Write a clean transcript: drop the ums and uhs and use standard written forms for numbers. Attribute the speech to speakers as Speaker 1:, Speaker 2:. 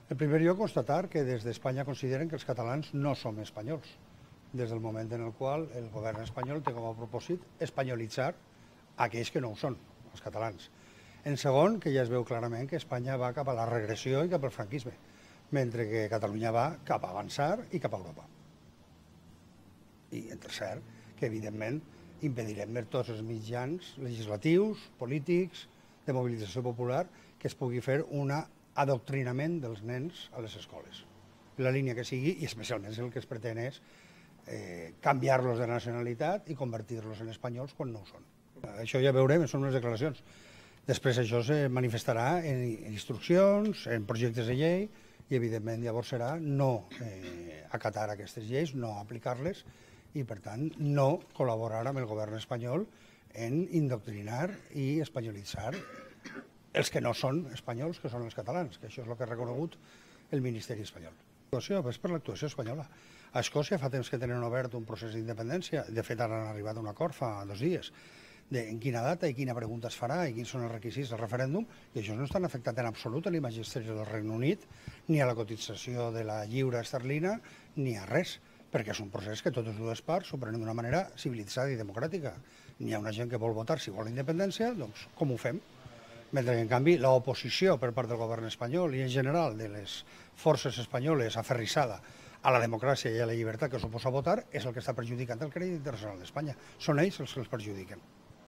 Speaker 1: En primer lloc, constatar que des d'Espanya consideren que els catalans no som espanyols, des del moment en el qual el govern espanyol té com a propòsit espanyolitzar aquells que no ho són, els catalans. En segon, que ja es veu clarament que Espanya va cap a la regressió i cap al franquisme, mentre que Catalunya va cap a avançar i cap a Europa. I en tercer, que evidentment impedirem per tots els mitjans legislatius, polítics, de mobilització popular, que es pugui fer un adoctrinament dels nens a les escoles. La línia que sigui, i especialment el que es pretén és canviar-los de nacionalitat i convertir-los en espanyols quan no ho són. Això ja veurem, són unes declaracions. Després això se manifestarà en instruccions, en projectes de llei, i evidentment llavors serà no acatar aquestes lleis, no aplicar-les, i per tant no col·laborar amb el govern espanyol en indoctrinar i espanyolitzar els que no són espanyols, que són els catalans, que això és el que ha reconegut el Ministeri espanyol. L'actuació és per l'actuació espanyola. A Escòcia fa temps que tenen obert un procés d'independència, de fet ara han arribat a un acord fa 2 dies, en quina data i quina pregunta es farà i quins són els requisits del referèndum, i això no està afectat en absolut a la imatge exterior del Regne Unit, ni a la cotització de la lliura esterlina, ni a res, perquè és un procés que totes dues parts s'ho prenen d'una manera civilitzada i democràtica. N'hi ha una gent que vol votar si vol la independència, doncs com ho fem? Mentre que, en canvi, l'oposició per part del govern espanyol i, en general, de les forces espanyoles aferrissada a la democràcia i a la llibertat que suposa votar és el que està perjudicant el crèdit internacional d'Espanya. Són ells els que els perjudiquen.